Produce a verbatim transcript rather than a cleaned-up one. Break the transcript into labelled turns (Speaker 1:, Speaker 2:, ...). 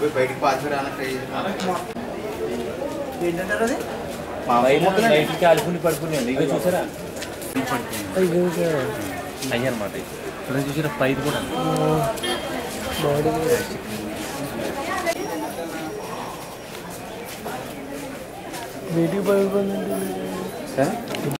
Speaker 1: బయటికి పాస్ ఏంటంటారు అది
Speaker 2: బయటికి కాలిపుని పడుకునేది ఇక చూసారా అయ్యి అనమాట ఇప్పుడు చూసారా పైది కూడా
Speaker 3: వీటికి పడుకుందండి.